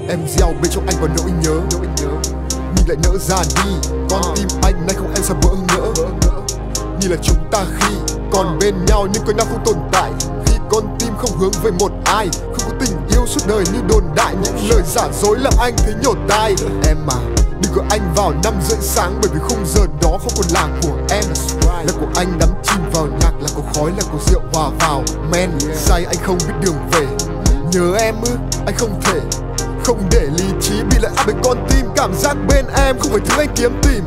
Em gieo bên trong anh vào nỗi nhớ, nhưng lại nỡ ra đi. Con tim anh nay không em sao bỡ ngỡ. Như là chúng ta khi còn bên nhau nhưng coi nhau không tồn tại. Khi con tim không hướng về một ai, không có tình yêu suốt đời như đồn đại. Những lời giả dối làm anh thấy nhột tai. Em à, đừng gọi anh vào 5 rưỡi sáng, bởi vì khung giờ đó không còn là của em. Là của anh đắm chìm vào nhạc, là của khói, là của rượu hòa vào men. Say anh không biết đường về. Nhớ em ư, anh không thể không để lý trí bị lại áp bởi con tim. Cảm giác bên em không phải thứ anh kiếm tìm.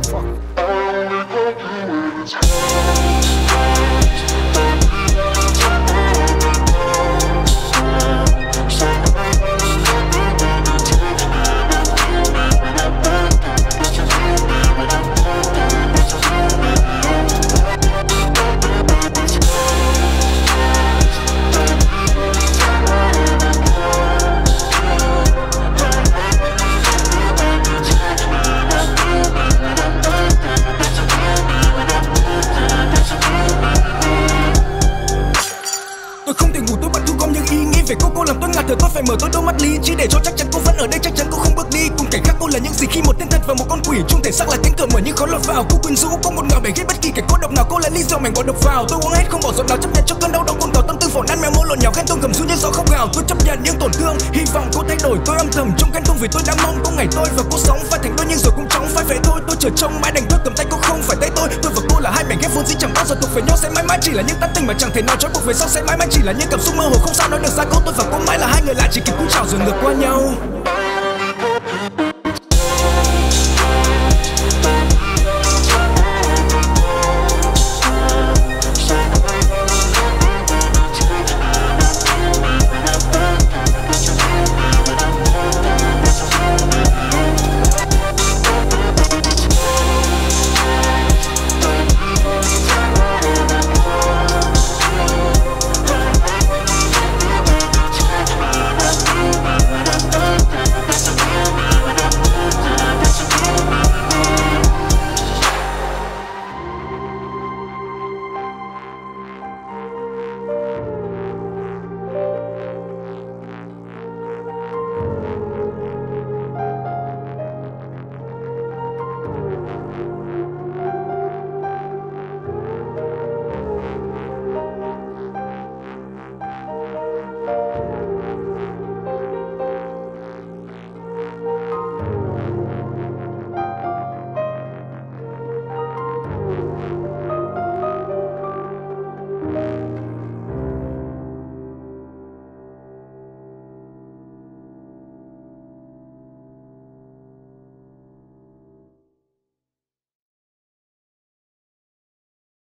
Về cô làm tôi ngạt thở, tôi phải mở tôi đôi mắt lý trí để cho chắc chắn cô vẫn ở đây, chắc chắn cô không bước đi. Cùng cảnh khác cô là những gì khi một tên thật và một con quỷ chung thể xác là cánh cửa mở nhưng khó lọt vào. Cô quyến rũ có một ngào để ghét bất kỳ cái cô độc nào, cô là ly rượu mảnh bỏ độc vào. Tôi uống hết không bỏ giọt nào, chấp nhận cho cơn đau đau cuồng tàu tâm tư phổ nát mèo mô lộn nhào khen tôi gầm xuống như gió khóc gào. Tôi chấp nhận những tổn thương, hy vọng cô thay đổi. Tôi âm thầm trong ghen tuông vì tôi đã mong có ngày tôi và cô sống phải thành đôi nhưng rồi cũng chóng phải về thôi. Tôi chờ trông mãi đành thôi, cầm tay cô không phải tay tôi. Tôi và cô là hai mảnh ghép vốn dĩ chẳng bao giờ thuộc về nhau, sẽ mãi mãi chỉ là những tán tình mà chẳng thể nào trói buộc về sau, sẽ mãi mãi chỉ là những cảm xúc mơ hồ không sao nói được ra câu. Tôi và cô mãi là hai người lạ chỉ kịp cúi chào rồi ngược qua nhau.